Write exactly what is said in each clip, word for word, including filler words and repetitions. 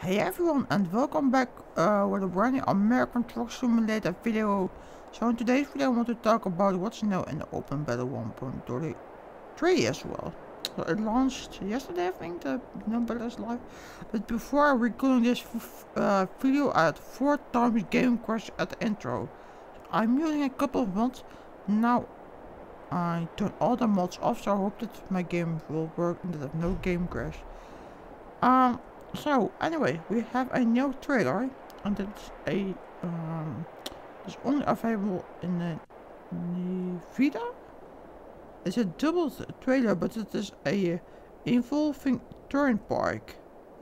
Hey everyone, and welcome back uh, with a brand new American Truck Simulator video. So in today's video I want to talk about what's new in the Open Beta one point thirty-three as well. So it launched yesterday, I think, the no beta is live. But before recording this uh, video, I had four times game crash at the intro. I'm using a couple of mods. Now I turn all the mods off, so I hope that my game will work and that I have no game crash. Um, so anyway, we have a new trailer, and it's a um, it's only available in the Nvidia. It's a double trailer, but it is a uh, involving turnpike.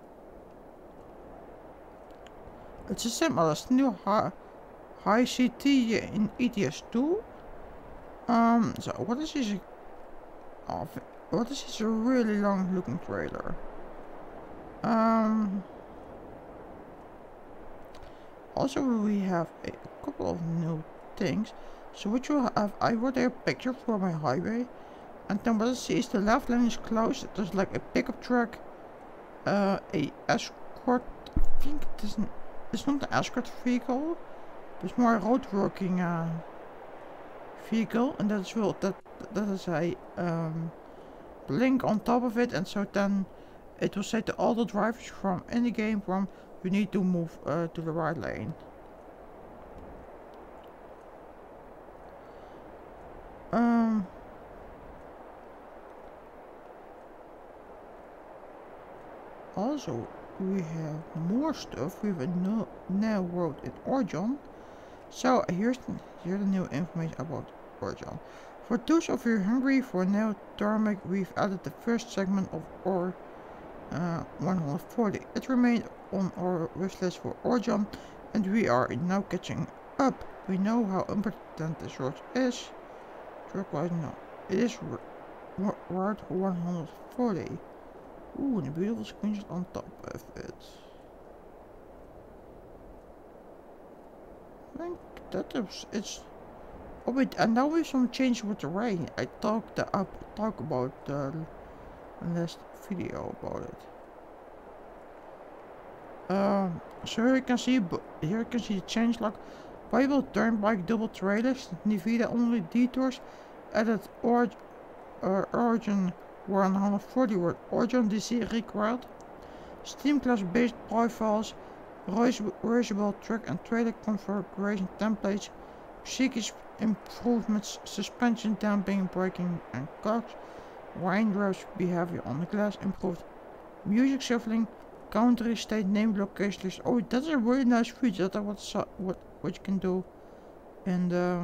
It's a similar as new high, high C T in E T S two. Um, so what is this? Oh, what is this? A really long looking trailer. Um. Also, we have a couple of new things. So what you have, I wrote a picture for my highway, and then what I see is the left lane is closed. There's like a pickup truck, uh, a escort. I think it isn't. It's not an escort vehicle. It's more a road working uh, vehicle, and that's well that that is a um, blink on top of it, and so then it will say to all the drivers from any game from you need to move uh, to the right lane. Um. Also, we have more stuff. We have a new, new road in Orjon. So here's the, here's the new information about Orjon. For those of you hungry for new tarmac, we've added the first segment of Or uh, one hundred forty. It remained on our wish list for Orjon, and we are now catching up. We know how important this road is. Truck-wise, no. It is Route one hundred forty. Ooh, and a beautiful screenshot on top of it. I think that is it's. Oh wait, and now we have some change with the rain. I talked the up talk about the last video about it. Um, so here you can see, here you can see the change log. Bible turnpike double trailers, Nvidia only detours, added or uh, Origin one hundred forty word Origin D C required, Steam class based profiles, reusable truck and trailer configuration templates, psychic improvements, suspension damping, braking and cogs, raindrops behavior on the glass improved, music shuffling, country, state, name, location list. Oh, that's a really nice feature. That what's uh, what what you can do in the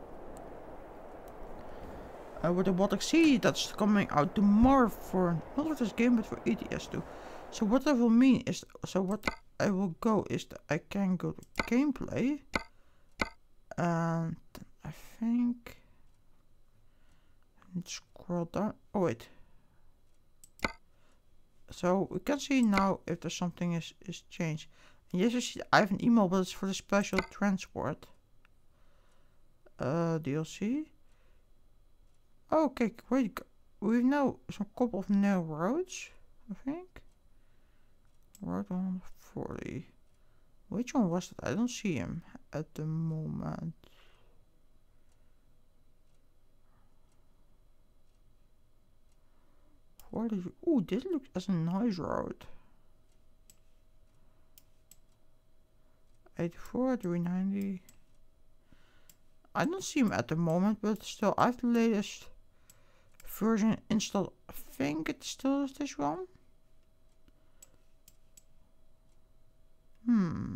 uh, with the Robotic City that's coming out tomorrow for not for this game but for E T S two. So what that will mean is so what I will go is that I can go to gameplay, and I think let's scroll down. Oh wait. So we can see now if there's something is, is changed. And yes, you see I have an email, but it's for the special transport uh, D L C. Okay, wait, we know some couple of new roads, I think. Road one forty. Which one was that? I don't see him at the moment. forty. Ooh, this looks as a nice road. eighty-four, three ninety. I don't see him at the moment, but still, I have the latest version installed. I think it still is this one. Hmm.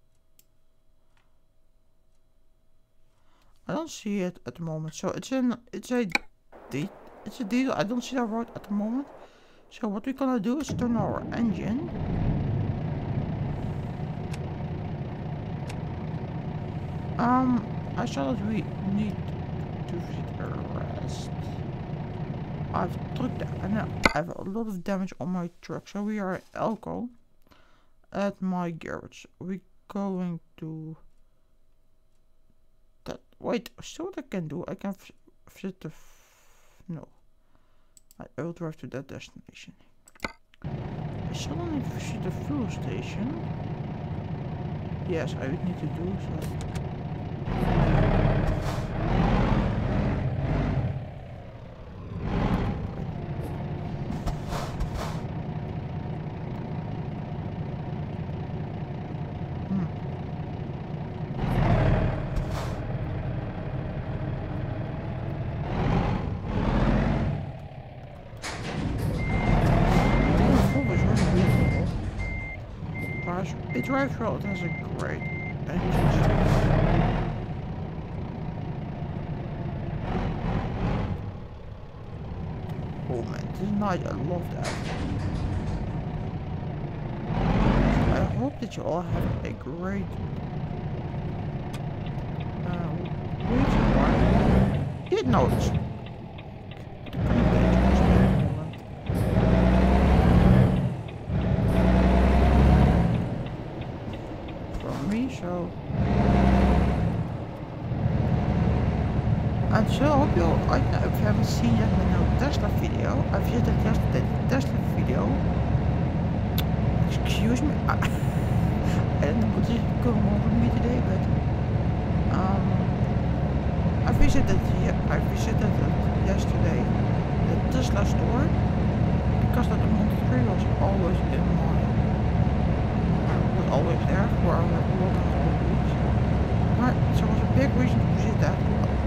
I don't see it at the moment. So it's an it's a de it's a deal. I don't see that road at the moment. So what we're gonna do is turn our engine. Um, I saw that we need to visit a rest. I've truck and I have a lot of damage on my truck, so we are at Elko at my garage. We're going to that. Wait, so what I can do? I can visit the. F no, I will drive to that destination. suddenly visit the fuel station. Yes, I would need to do so. It drives well, it has a great engine. Oh man, this night I love that. I hope that you all have a great uh, week. It knows. So, and so I hope you, I, if you haven't seen yet my new Tesla video, I visited yesterday the Tesla video. Excuse me, I, I don't know what is going on with me today, but um, I visited, I visited yesterday the Tesla store because that the Model three was always in my, was always there for a lot. So it was a big reason to visit that.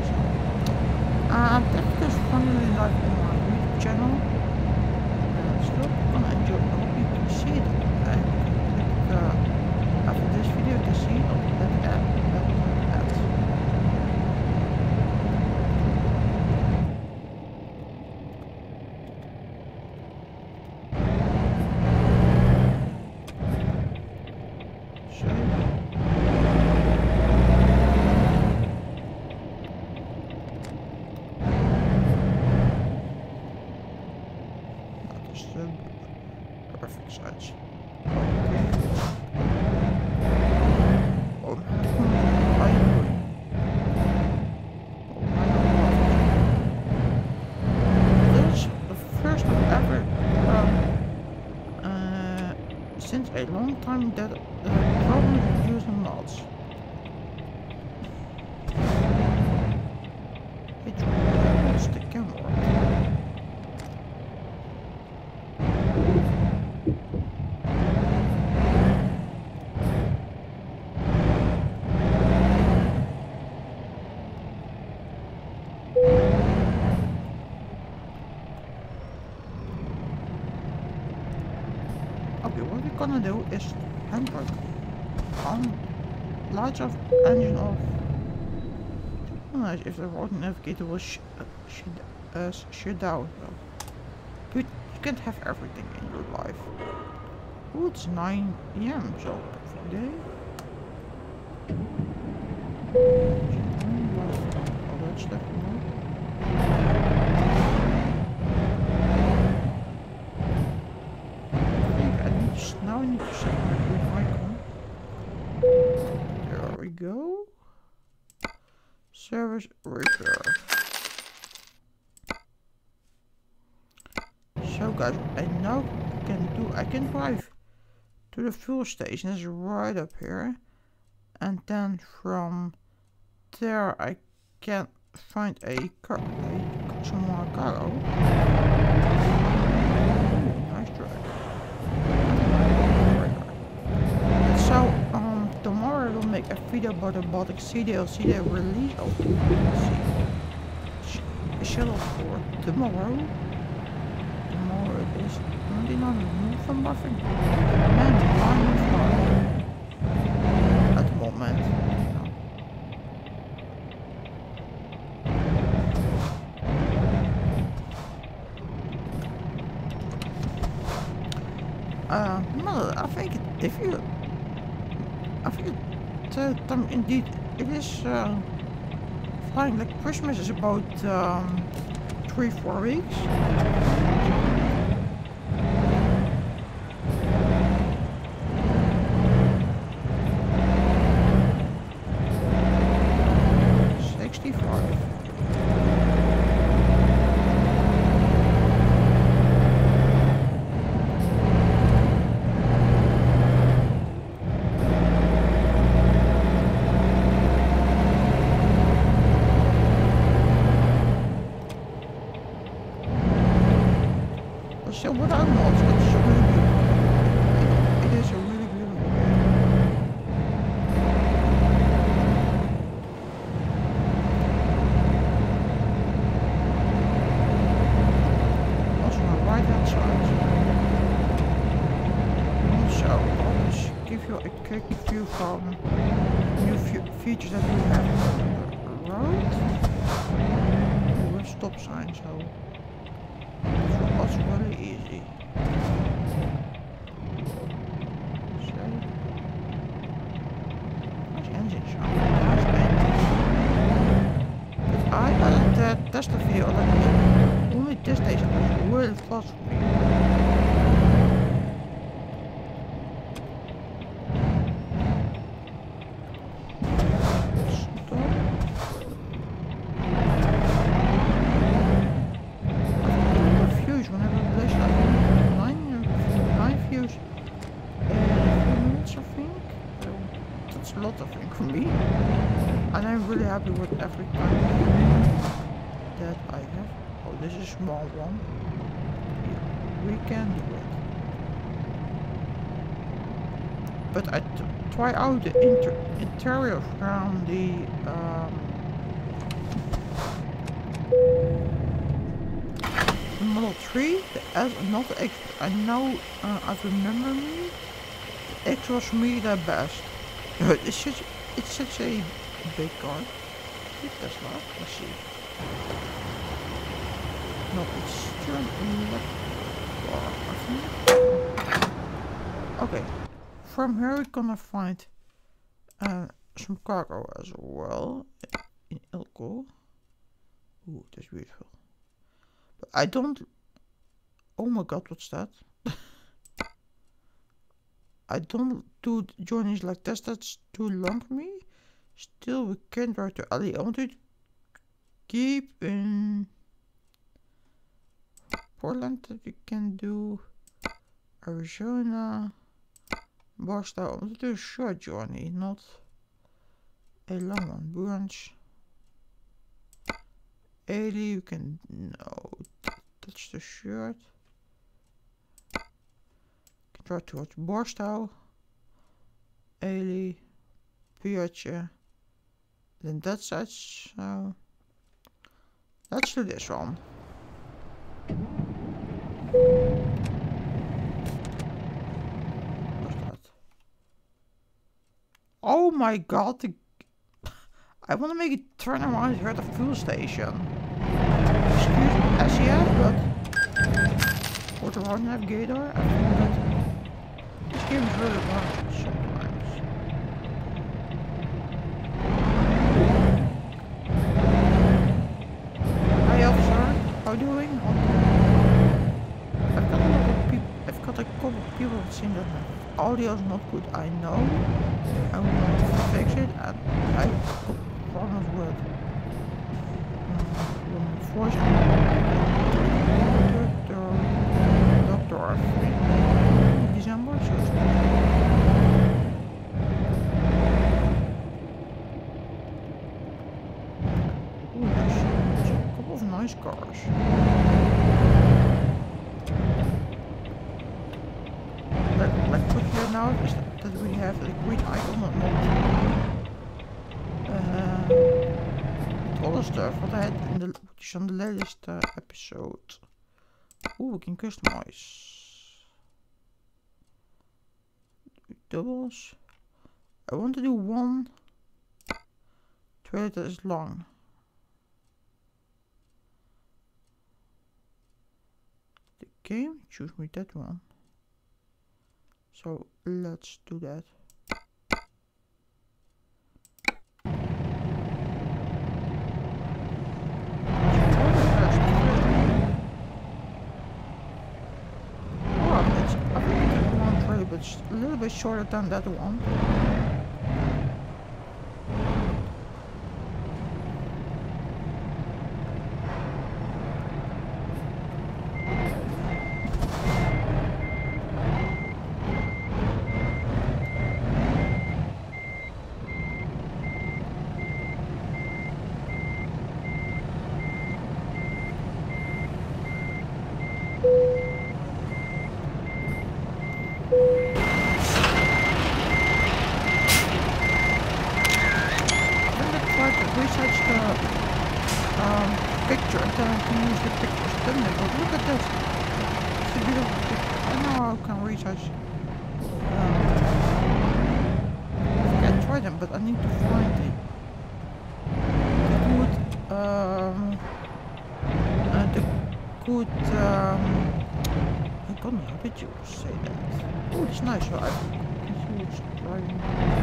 Uh, that is finally live on my YouTube channel. Uh, still gonna enjoy. I hope you can see it. And click, uh, after this video, you can see it on that app. That app. Perfect size. Oh, how are you doing? Oh, this is the first time ever, um, uh, since a long time that uh, problems with using mods. It's the camera. Okay, what we're gonna do is handbrake on, lights off, engine off. Nice if the road navigator will sh uh, shut, uh, shut down. But you can't have everything in your life. Oh, it's nine P M so perfect day. All that stuff, you know. Now I need to set my green icon. There we go. Service repair. So guys, I now can do, I can drive to the fuel station, it's right up here. And then from there I can find a car, a, some more cargo. Ooh, nice drive. So, um, tomorrow I will make a video about the Baltic Sea D L C, the release of the schedule for tomorrow. Tomorrow it is twenty-nine from Buffing. Man, line is hard at the moment. Uh, no, I think if you, I think it, uh, um, indeed, it is uh, flying like Christmas is about um, three, four weeks. sixty-five. you a quick view from new fe features that we have on the road. With stop sign, so for us really easy. So, nice engine sound. Nice engine. But I added that test video like only this station was really fast for me. With every kind that I have. Oh, this is a small one. We can do it. But I t try out the inter interior from the um, Model three. The S, not the X. I know. Uh, I remember me. The X was for me the best. It's such. It's such a big car. Tesla, let's see. No, it's still electric. Okay, from here we're gonna find uh, some cargo as well in Elko. Ooh, that's beautiful. But I don't. Oh my God, what's that? I don't do journeys like this. That's too long for me. Still, we can drive to Ali. I want to keep in Portland that we can do Arizona, Boston. I want to do a short journey, not a long one. Burns, Ali, we can no, that's the short. Can drive towards Boston, Ali, Piotr. Then that side, so let's do this one. What's that? Oh my God! The I want to make it turn around here at the fuel station. Excuse me, S E S, but with the road navigator, I think that this game is really hard sometimes. How are you doing? I've got a lot of people. I've got a couple of people saying that my audio is not good. I know. I want to fix it, and I got problems with um, voice doctor, doctor in December. So it's ooh, there's a couple of nice cars. Let, let's put here now is that, that we have the green icon on uh, all the stuff what I had in the which is on the latest uh, episode. Ooh, we can customize doubles. I want to do one trailer that is long. The game choose me that one. So let's do that. Oh, it's I think it's one trailer, but it's a little bit shorter than that one. could, um, I don't know, how did you say that? Oh, it's nice, so I can see it's driving.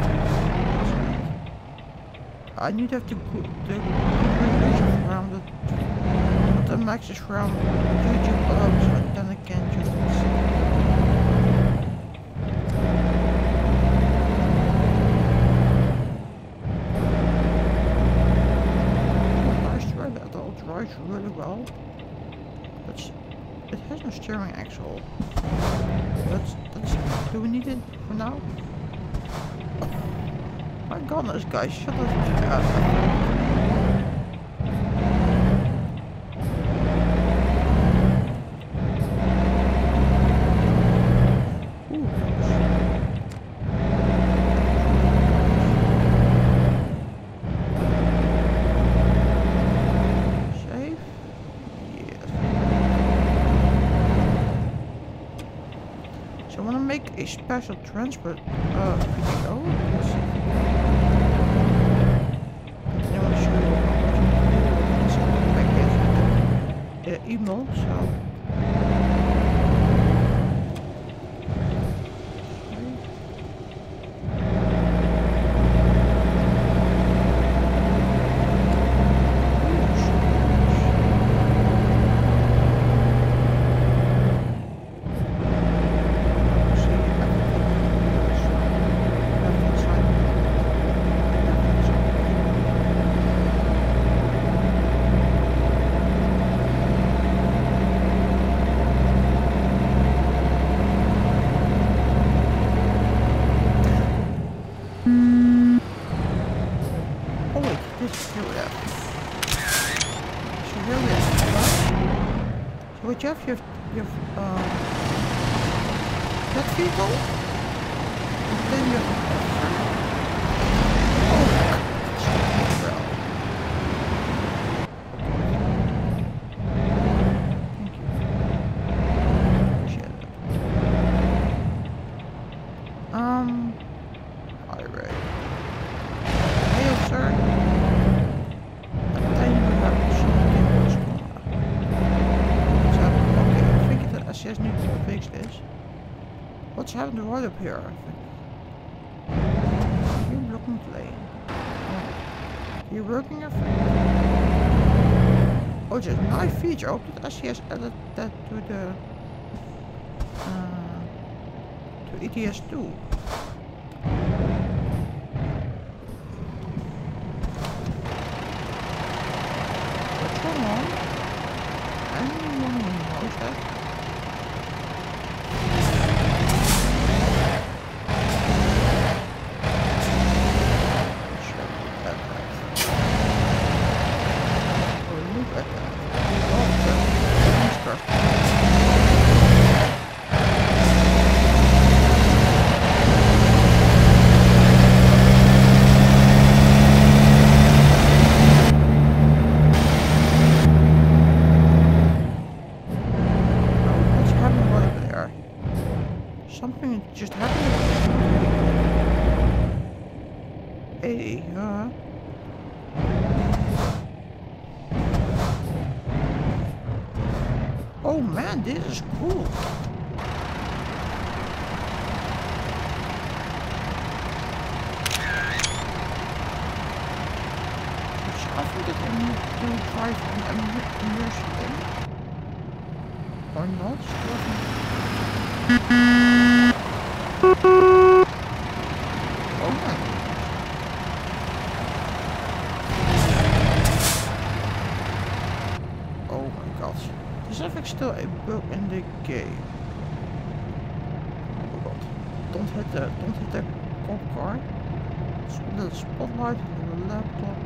I need to have to put the regulation around it, but the max is from YouTube out, and then I can just drives really well. That's, it has no steering axle. That's, that's, do we need it for now? Oh, my goodness, guys, shut up. A special transport uh, video. Let's see. I want to show you what I can do. Uh, email, so. What you have? You have, you have uh, that vehicle? And then you have oh, well. Thank you. Appreciate it. Um, alright. Hey, sir. She has need to fix this. What's happened right up here, I think. You're blocking the lane. Oh. You're working your friend. Oh, just a nice feature. I hope that S C has added that to the uh, to E T S two. What's going on? Anyone knows that? Something just happened. Hey, uh... oh man, this is cool. So I think that I need to drive an immersion thing. Or not? Oh my. Oh my god. There's actually still a bug in the game. Oh god. Don't hit the don't hit the cop car. The spotlight on the laptop.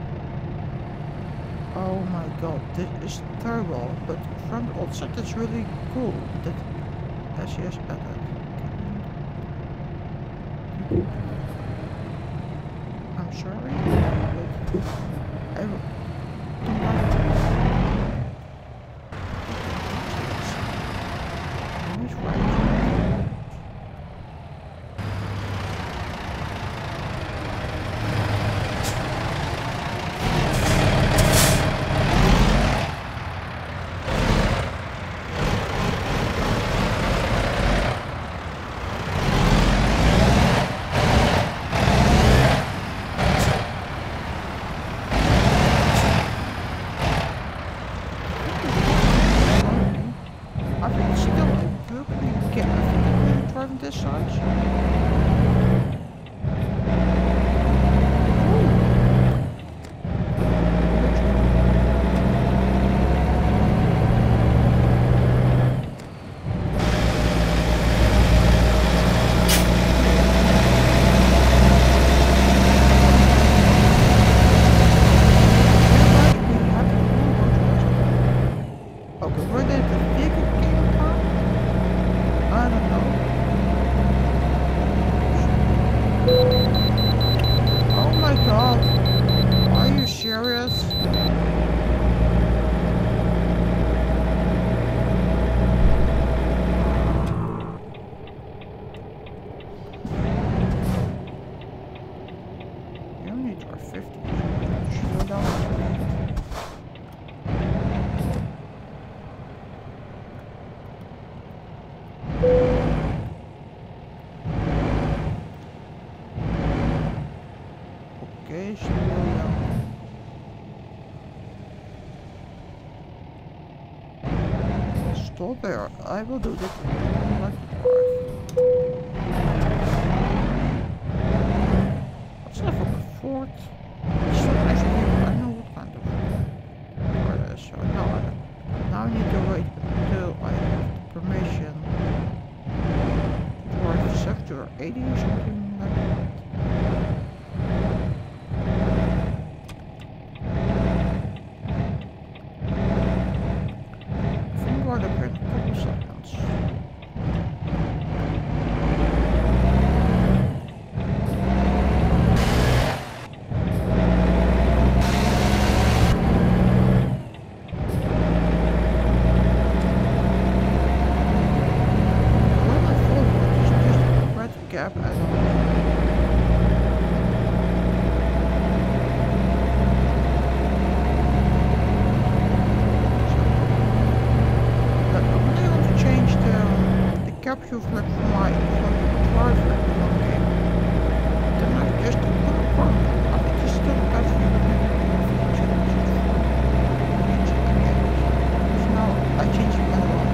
Oh my god, this is terrible, but from the outside it's really cool that S C S added. I'm sorry, but I don't like it. He's right. fifty. Slow down. Okay, slow down. Stop there. I will do this. Like what's left of the fort? It's not actually, I know what kind of car it is, so now I, now I need to wait until I have the permission to drive sector eighty or something like that. I think we're up in a couple seconds. Gap, I don't know. But I really want to change the, the capture flag for my driver in one game. Then I just put a part. I think it's still a bad for now I change it manually.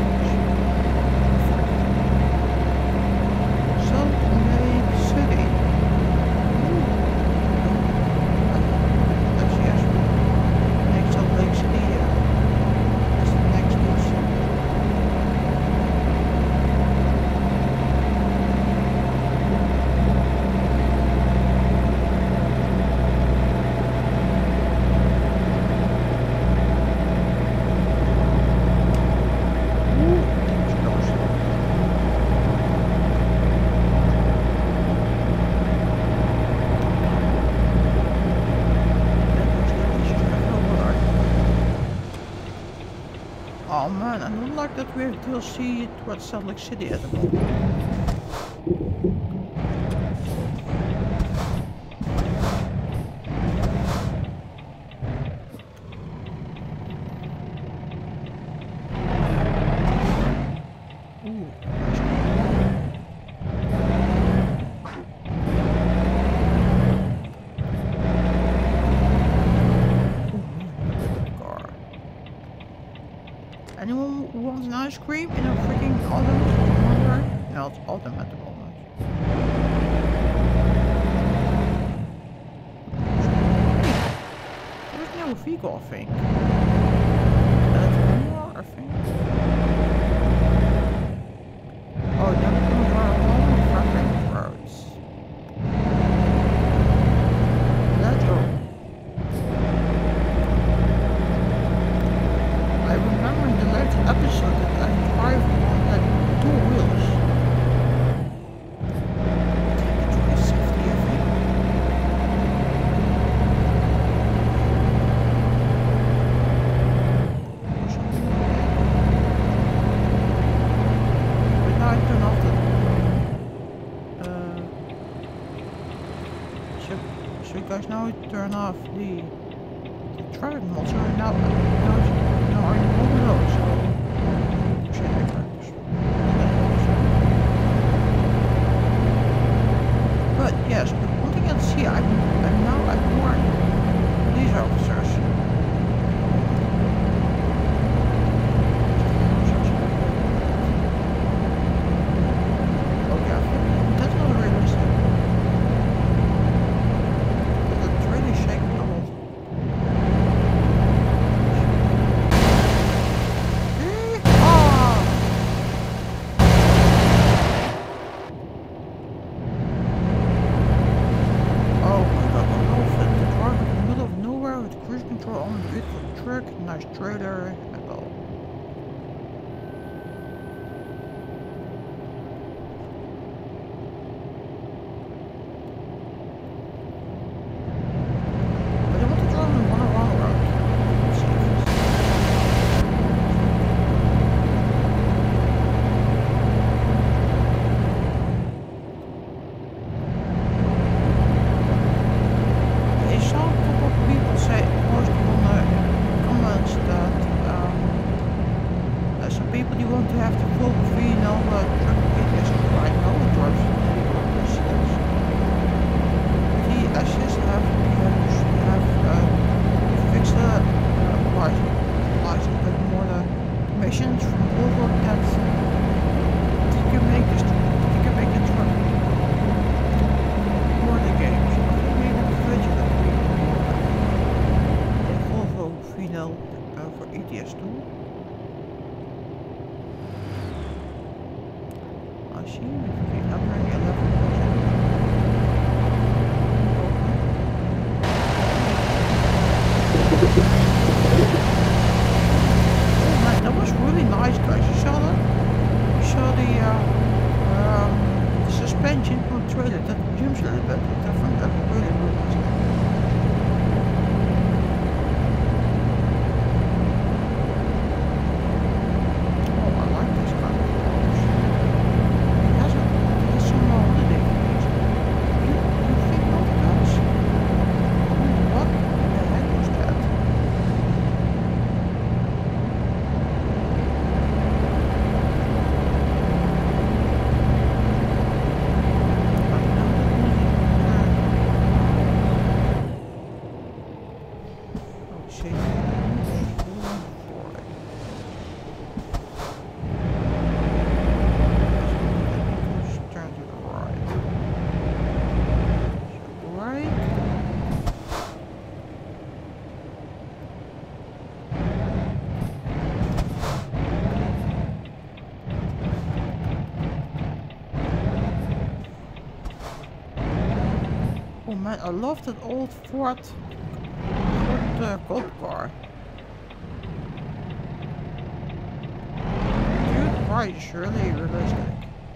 Oh man, I don't like that we have D L C towards Salt Lake City at the moment. Anyone who wants an ice cream in a freaking autumn? Right? No, it's autumn at the moment. There's no vehicle, I think. That's more, I think. Oh, then we're going to drive along the front roads. Let's go. I remember in the latest episode that I drive on like two wheels. I think it's safety, I think. Or something like that. But now I turn off the... Uh, so, so you guys now turn off the, the driving mode. So now, now it's no, I don't know, so shit, I can't. But yes, but one thing I see, I'm, I'm now at more police officers. Okay, I think that's not realistic. But it's really shaking a lot. Nice trailer and all. But I want to drive on one around road. Let's see if it's... They saw Oh man, I love that old Ford, Ford uh, gold car. Dude, price really realistic.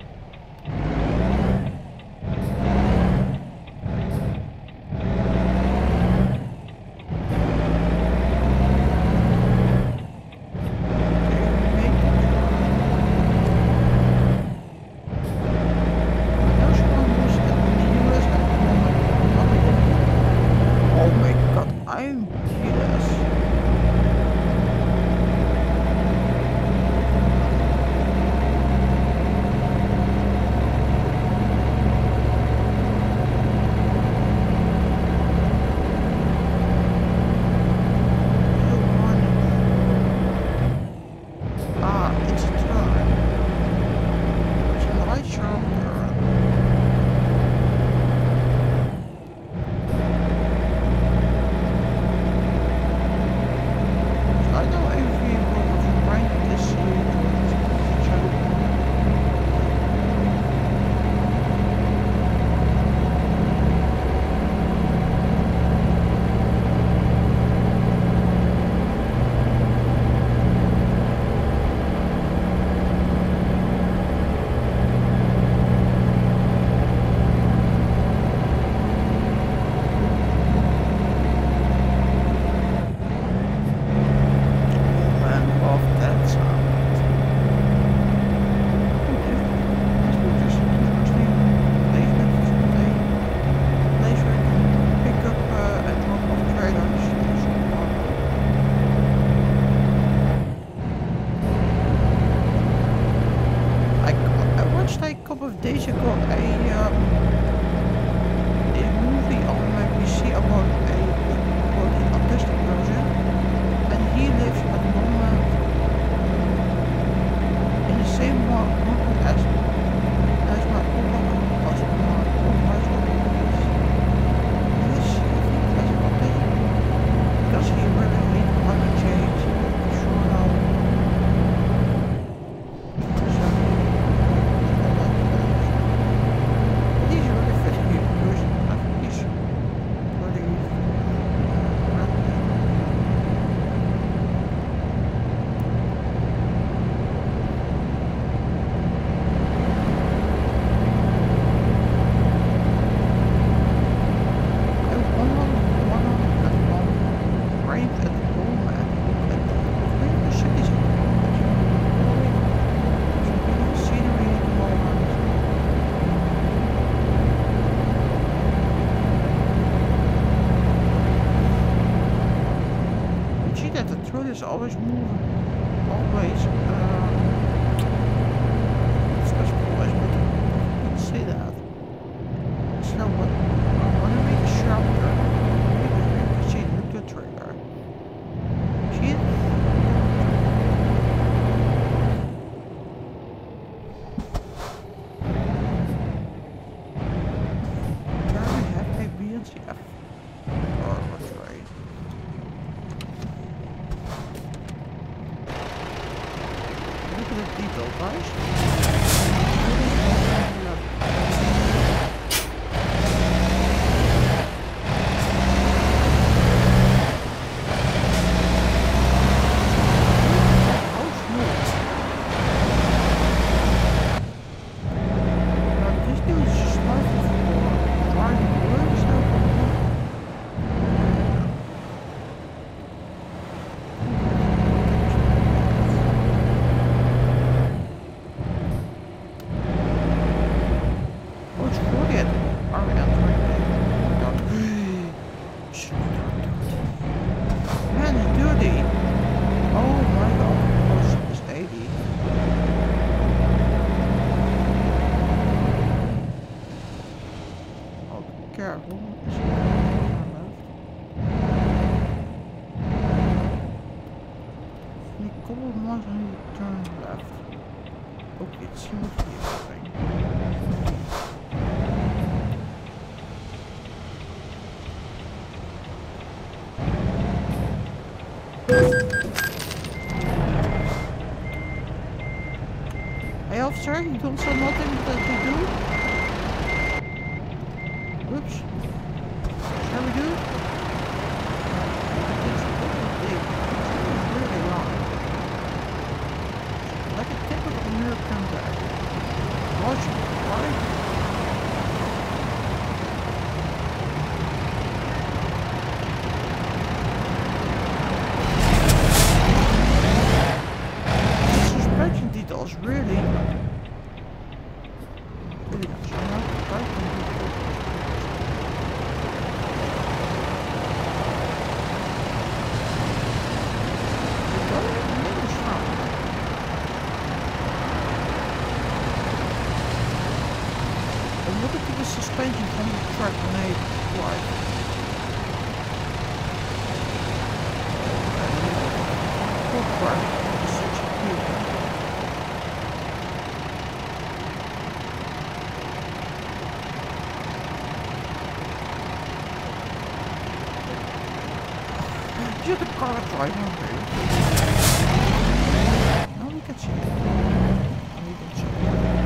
Is always moving, always, um, it's just always, but I can't say that. So what, I want to make a shelter, maybe see the good trigger. See it? There we have A, B, and C, F. Or what's right? Look at the detail, guys. Hey officer, you don't say nothing that you do? Oops. try grenade right. Good work. Such a people. You're the car driving over. Now we can see it. Now we can see it.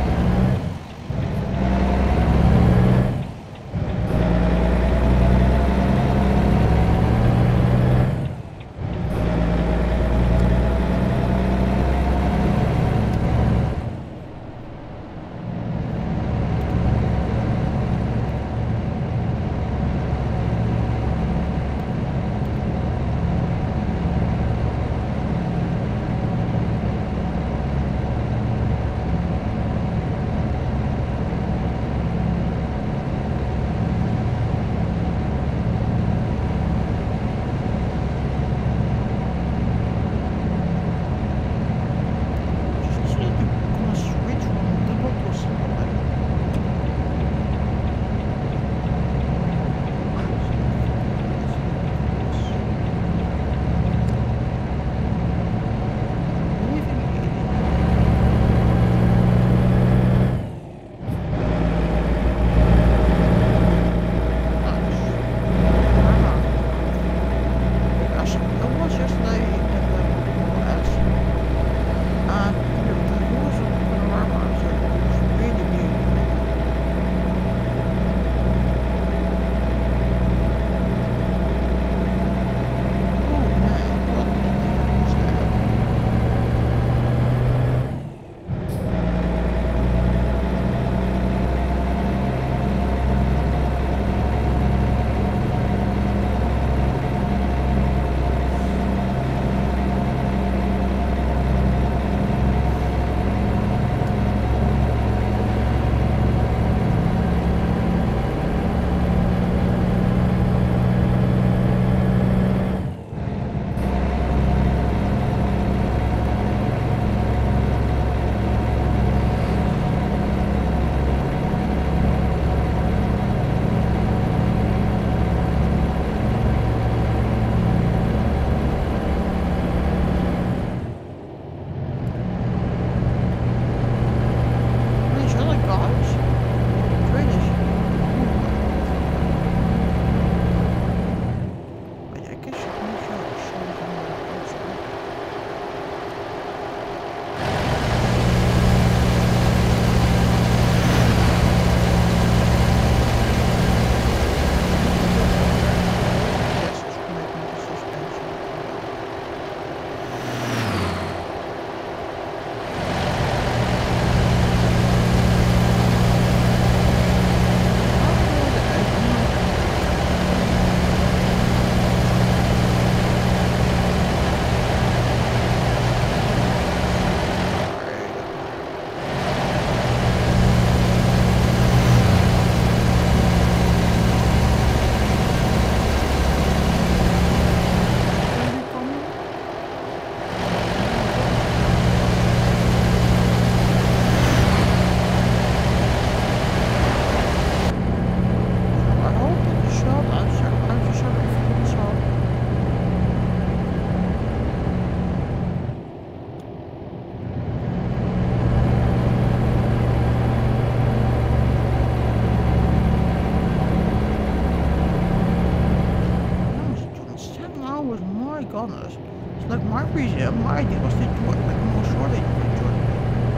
honest. It's like my reason, my idea was to do it like more shortly to enjoy it.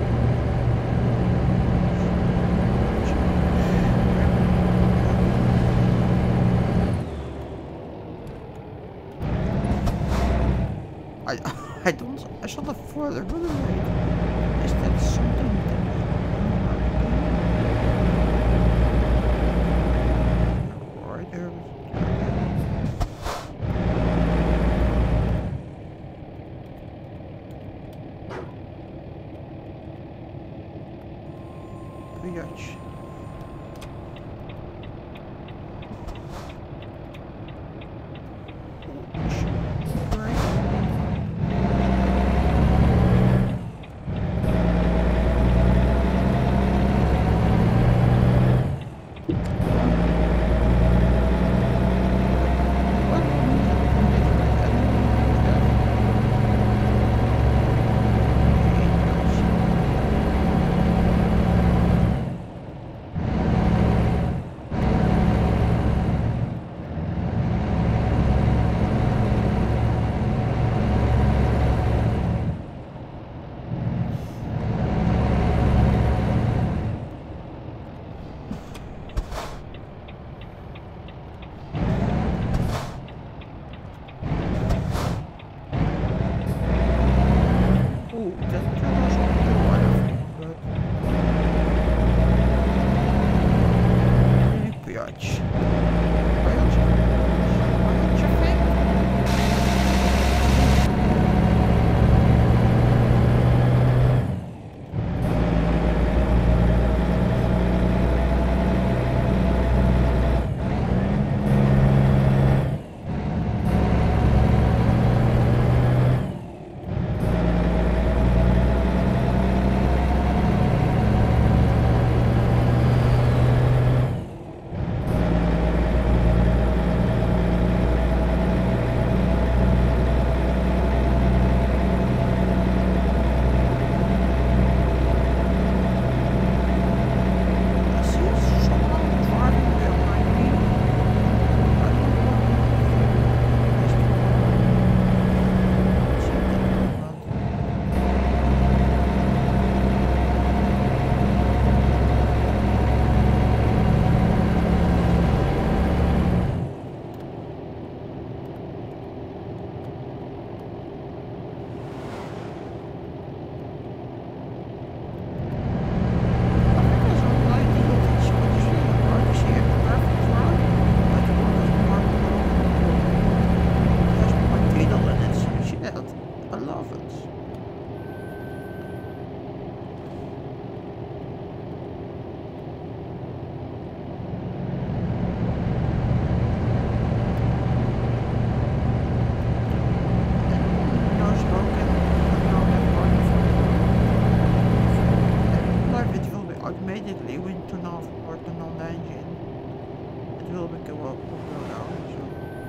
I I don't I saw the further really right. Is that something that right there? Biatch. little bit go up or go down. So.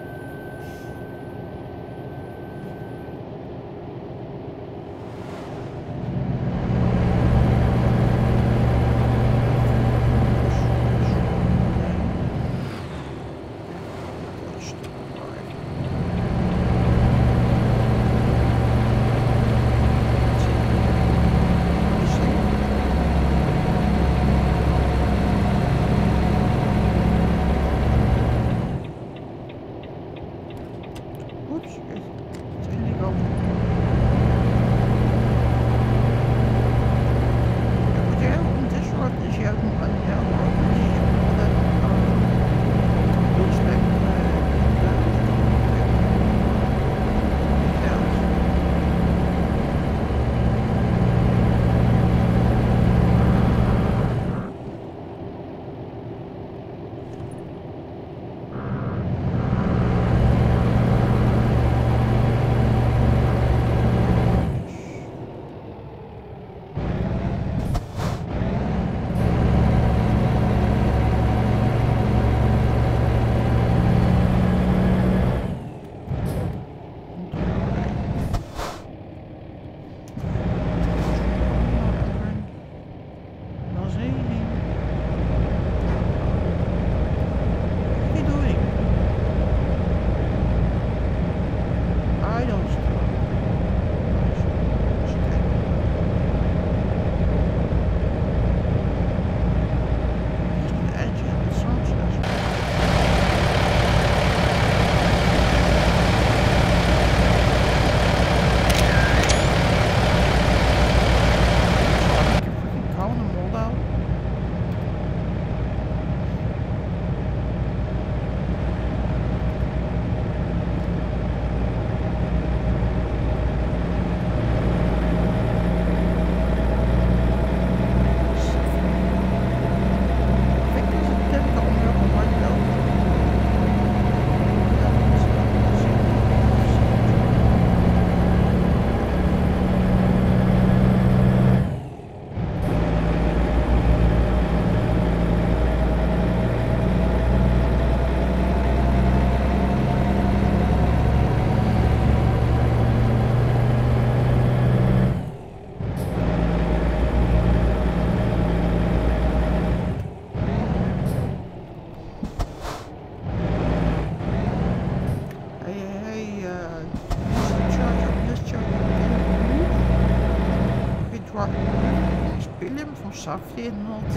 Safety and not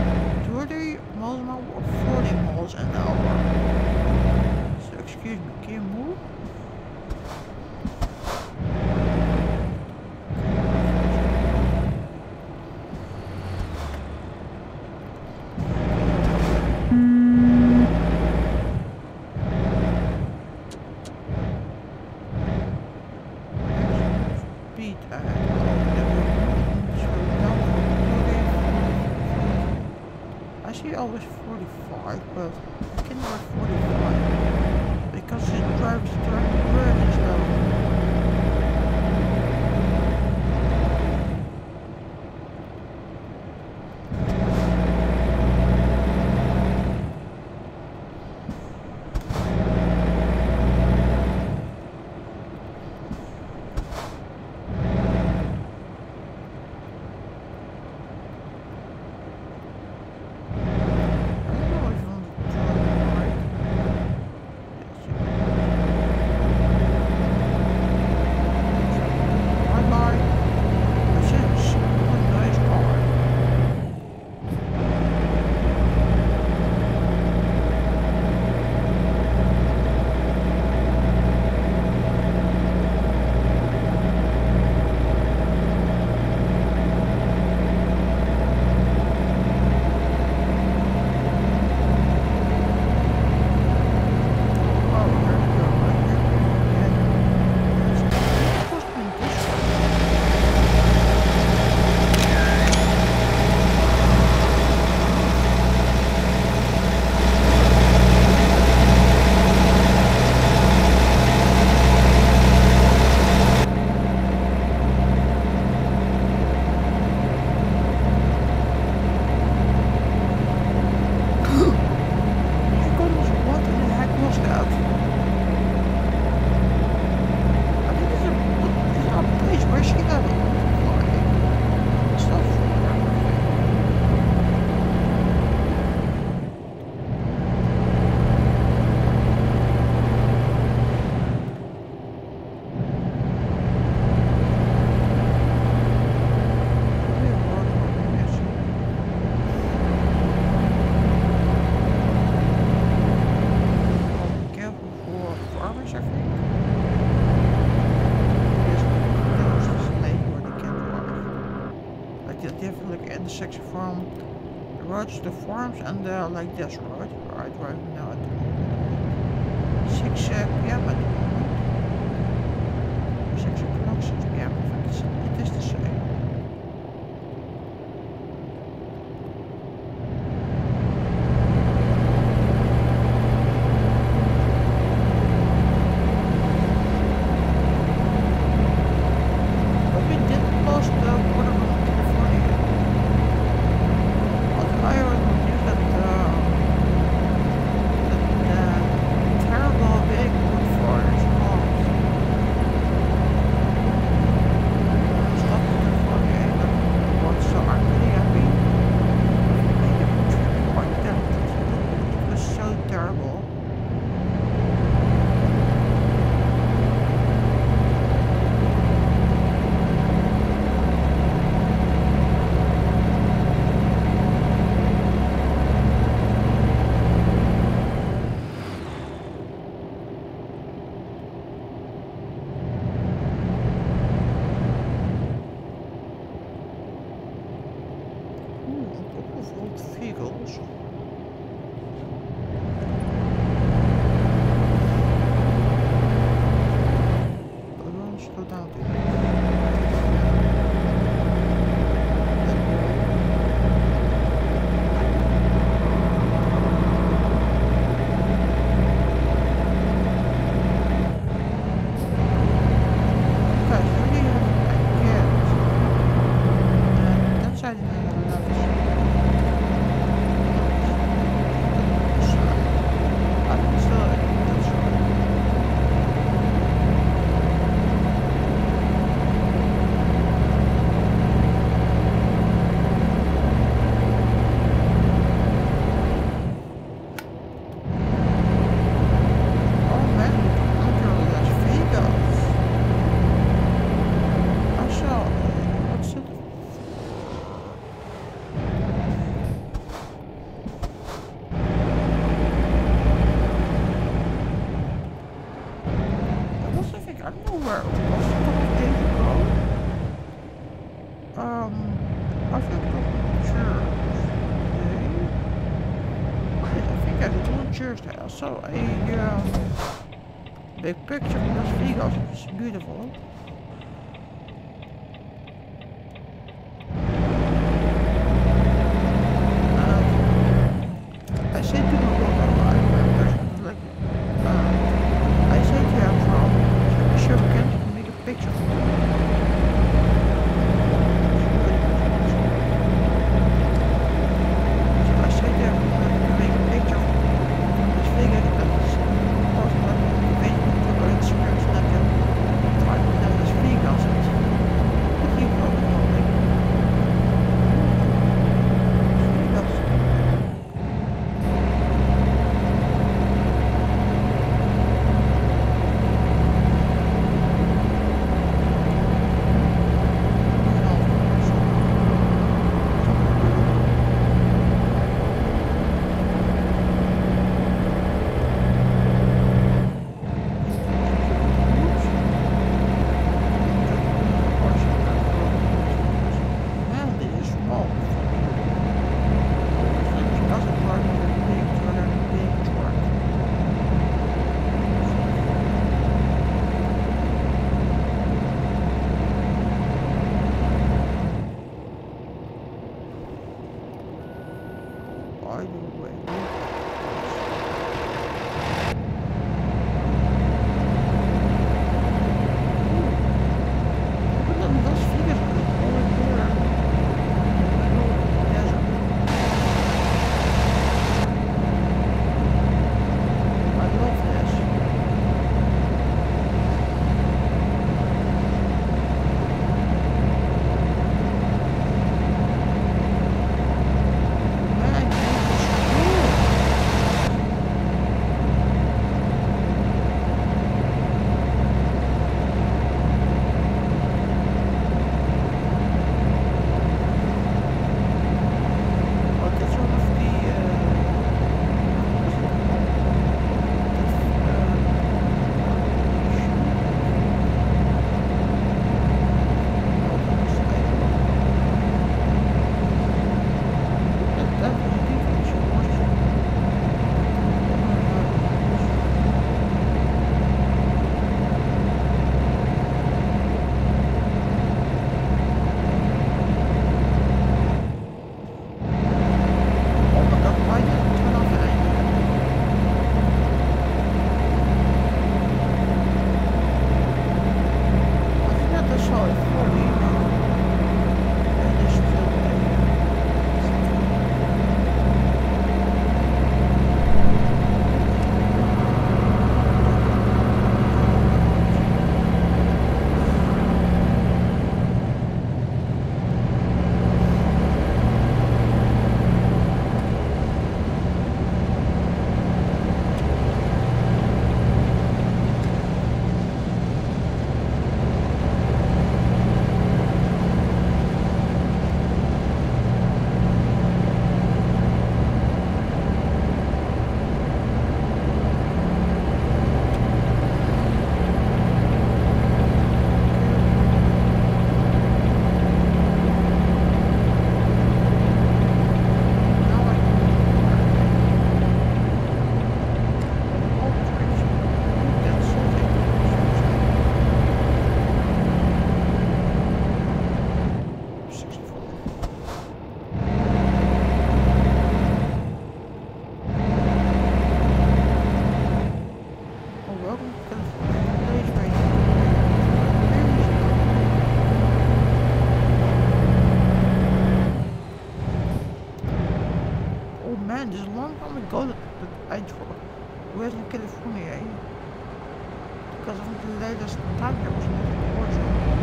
thirty miles an hour or forty miles an hour. So excuse me, can you move? Speed ahead. I see always forty-five, but I can work forty-five because the driver's driving really slow. roads, the farms, and the like this road. Where I drive now at the moment. six uh, p m at the moment. six o'clock, six p m. I think it's, it is the same. But we didn't pass the border with California yet. But I already knew that uh, that the terrible big wood fires caused stop California and that was so I'm really happy. I didn't really like that. It was so terrible. Ooh, a couple of old vehicles. But we won't slow down too much. Guys, I really have a cat. And that side is not allowed to see. This side. I can still that side. Oh man, look at Las Vegas. I saw, uh, what's it? It was, I think, I don't know where it was, a couple of days ago. Um, I think it was Thursday. I think I did it on Thursday. I saw a um, big picture of Las Vegas. It was beautiful. And I said to my brother, I remember, like, uh, I said to him, from sure we can make a picture of it. So I said to him, uh, make a picture of Las Vegas, because it's also like Facebook or Instagram, Snapchat, try to Where's in California, eh? Because of the latest time there was not in the war zone.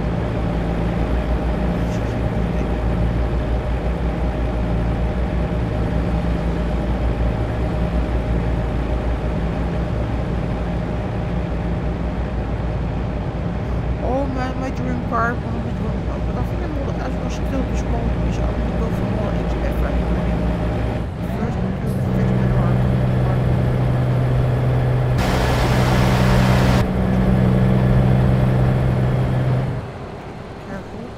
Oh man, my dream car, one of my dream cars, but I think I'm not as was still too small because I want to go for more H F anyway. First, I need to fix my car. Careful.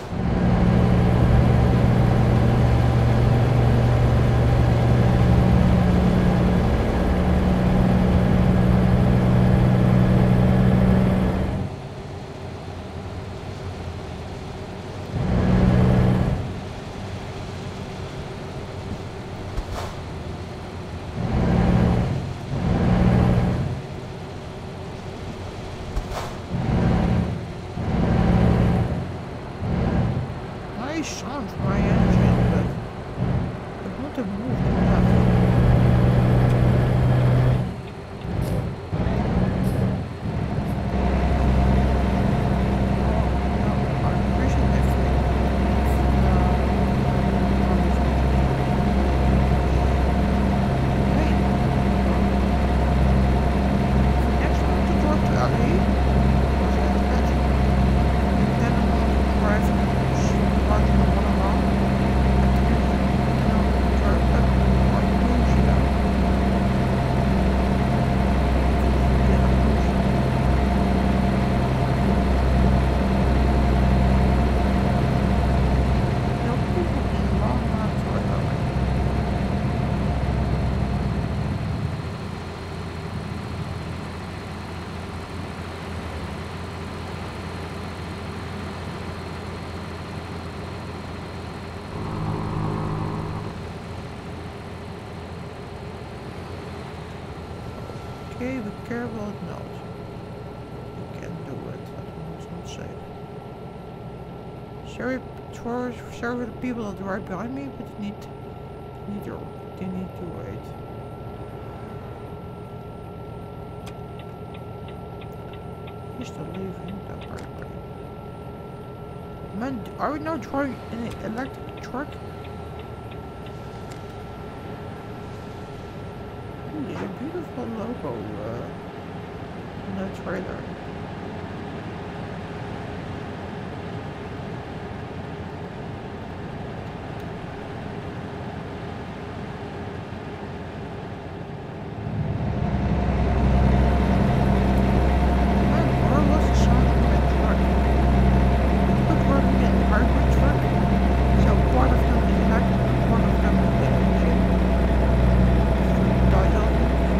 Nice sound for my engine, but I want to move to left. Okay, be careful, no. You can't do it, it's not safe. Sorry, for, sorry for the people that are right behind me, but you need, you need, to, you need to wait. He's still leaving, don't worry about it. Man, are we now driving an electric truck? There's a beautiful logo uh, in that trailer. Man, where was the sound of my truck? But working in a hybrid truck, so part of them is electric, part of them is engine. Diesel.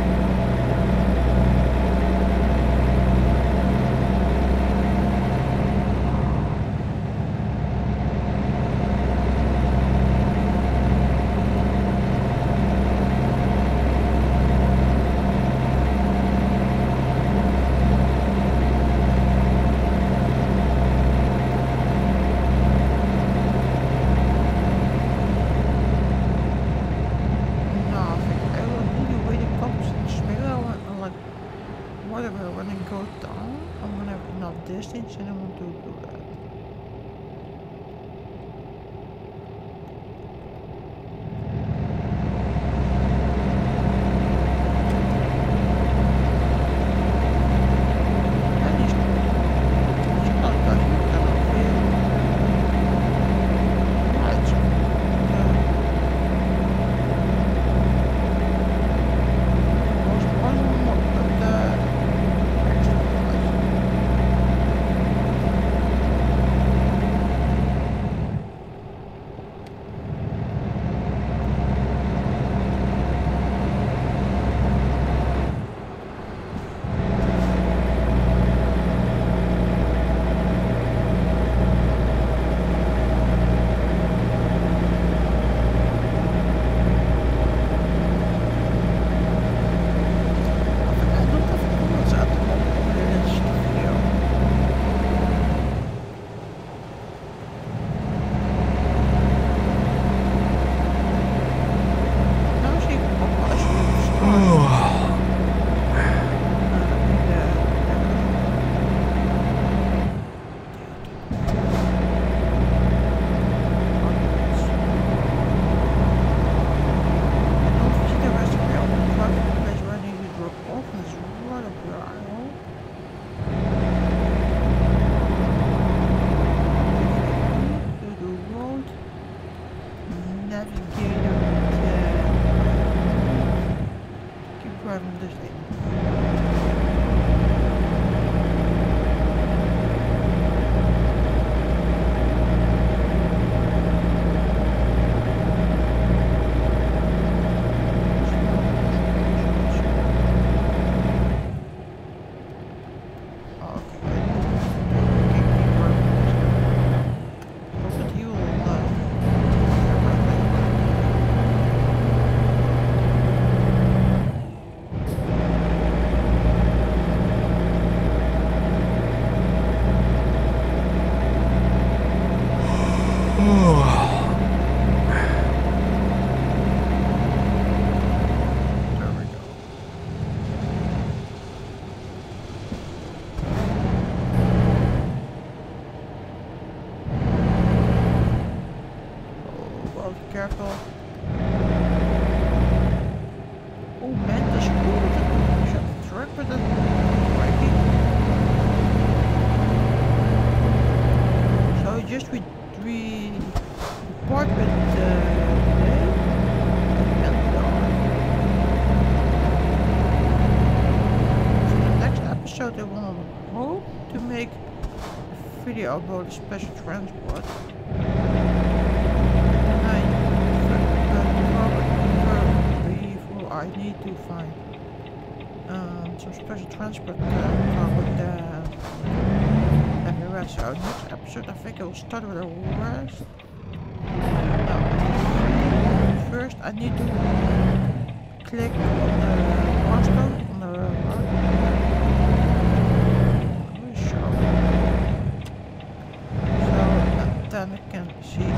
Whatever, when it goes down, I'm gonna have enough distance and I want to do that. And he's, he's not touching it, I don't feel. Right. Uh, was one more, but uh, this thing. Careful. Oh man, the school should track with the writing. So just we we report with the day and dawn. So the next episode I will hope to make a video about the special transport. I need to find um, some special transport uh, car with the and the rest. So next episode I think I will start with the rest. No. First I need to click on the milestone on the right. Show. So and then I can see.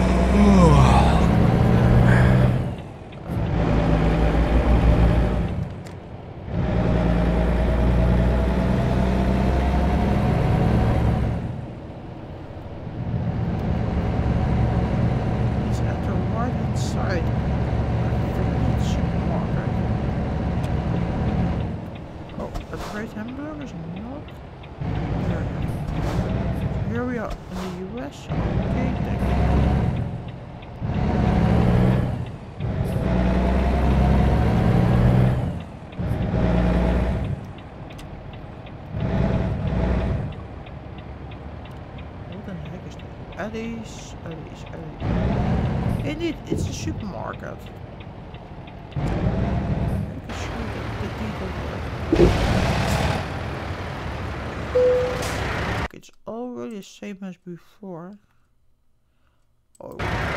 Hamburgers not there. Here we are in the U S. Okay, thank you. What the heck is that? Eddie's, Eddie's, Eddie's. Indeed, it's a supermarket. I can see the detail there. It's already the same as before. Oh,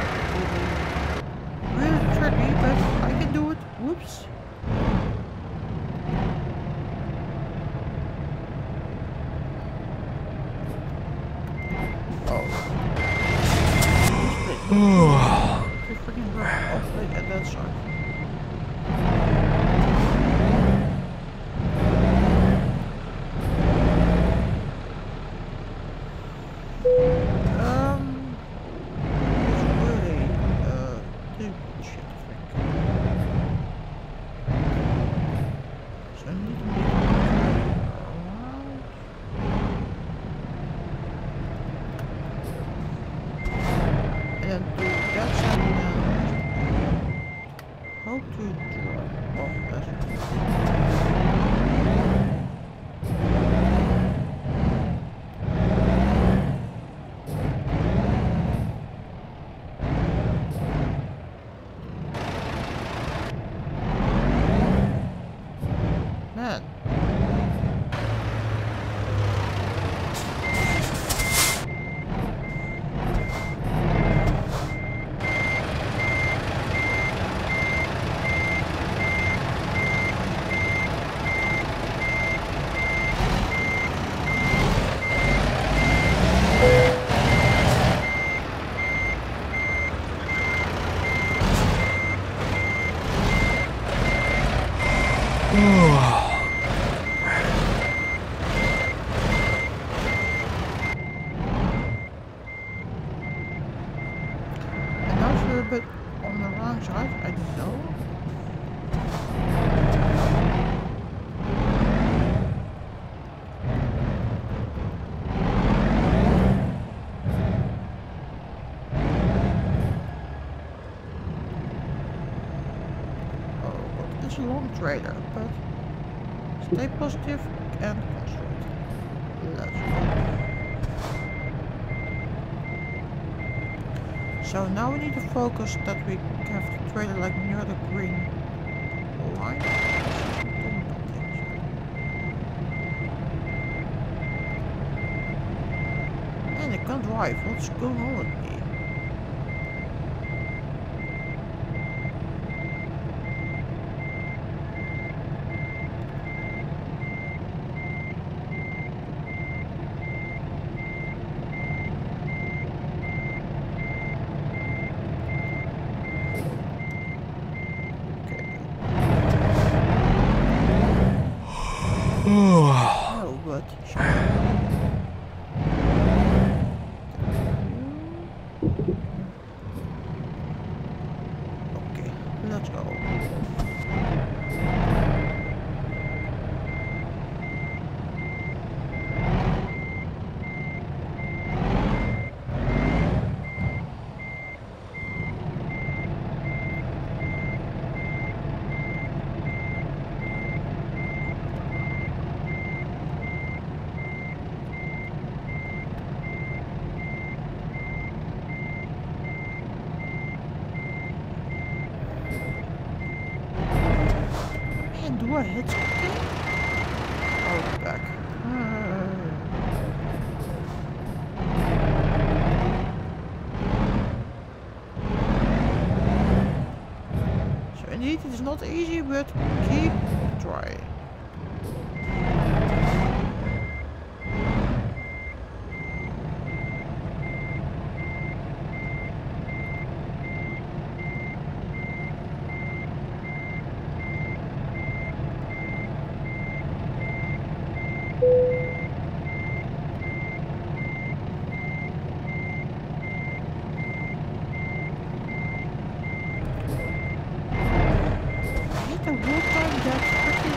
really tricky, but I can do it. Whoops. Oh. It's freaking rough. I'll play at that side. But on the wrong side, I don't know. Oh, well, it's a long trailer, but Stay positive and concentrate. Let's go. So now we need to focus that we have the trailer like near the green line. Man, I can't drive. What's going on with me? Oh, good. Okay, let's go. Do I hit something? Oh, back. Uh. So indeed, it is not easy, but keep trying. The whole time that freaking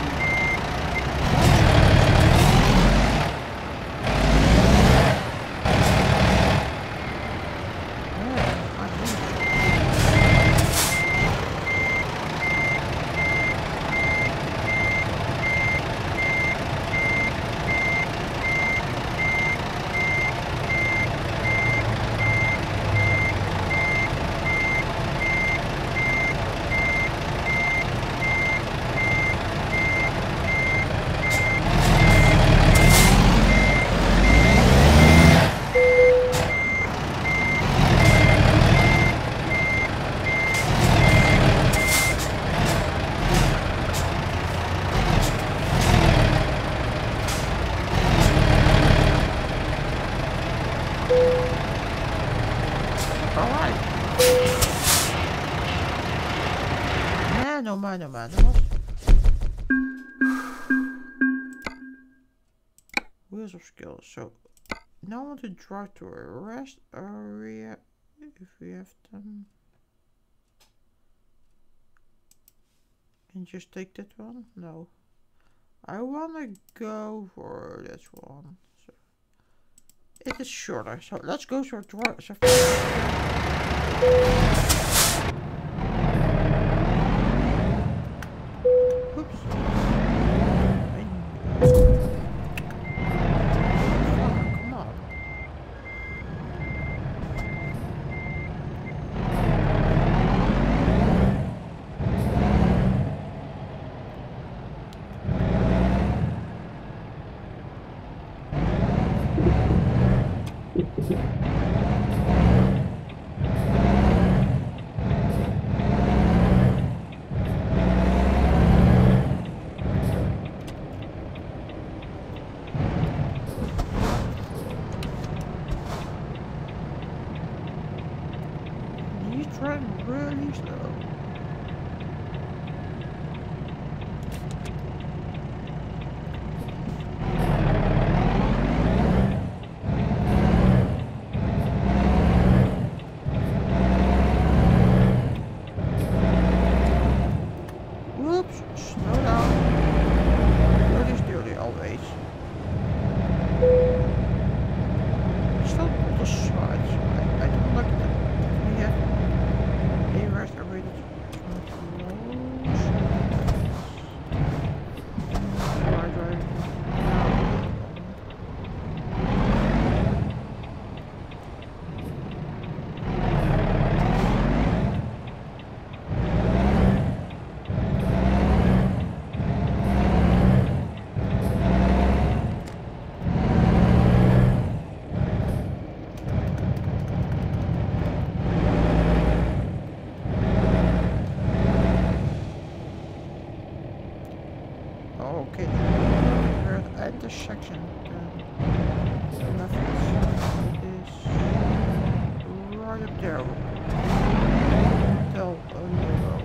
no man, no man, no. Wheels of skill. So now I want to drive to a rest area if we have them. And just take that one? No. I wanna go for this one. So it is shorter. So let's go for drive. So Okay, we're at the intersection. The left is right up there. Tell a little.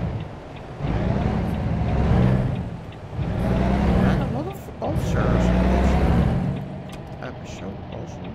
And a lot of officers in this episode also.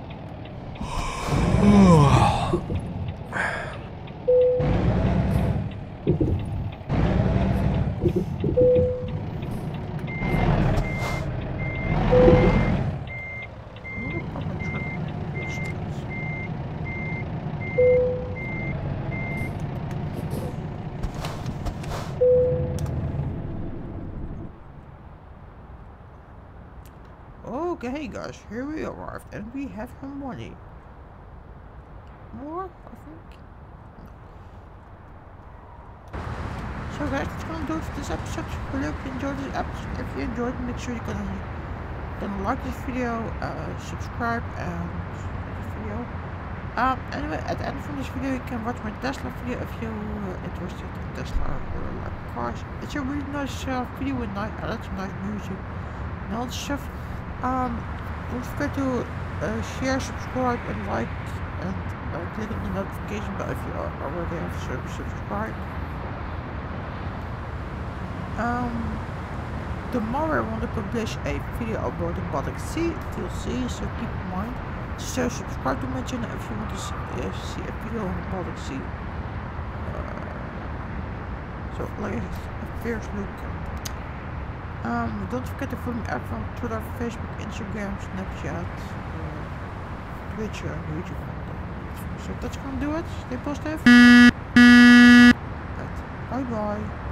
Okay guys, here we arrived and we have some money. More, I think. So guys, that's gonna do it for this episode. I hope you enjoyed this episode. If you enjoyed it, make sure you gonna, gonna like this video, uh, subscribe and this video. Um, anyway, at the end of this video you can watch my Tesla video if you're uh, interested in Tesla or like cars. It's a really nice uh, video with nice, uh, lots of nice music and all this stuff. Um, don't forget to uh, share, subscribe, and like, and uh, click on the notification bell if you are already have subscribed. Um, tomorrow I want to publish a video about the Baltic Sea, D L C, so keep in mind. So subscribe to my channel if you want to see, uh, see a video on the Baltic Sea. Uh, so like a first look. Um, don't forget to follow me up on Twitter, Facebook, Instagram, Snapchat, uh, Twitch, and YouTube. So that's gonna do it. Stay positive. Bye bye.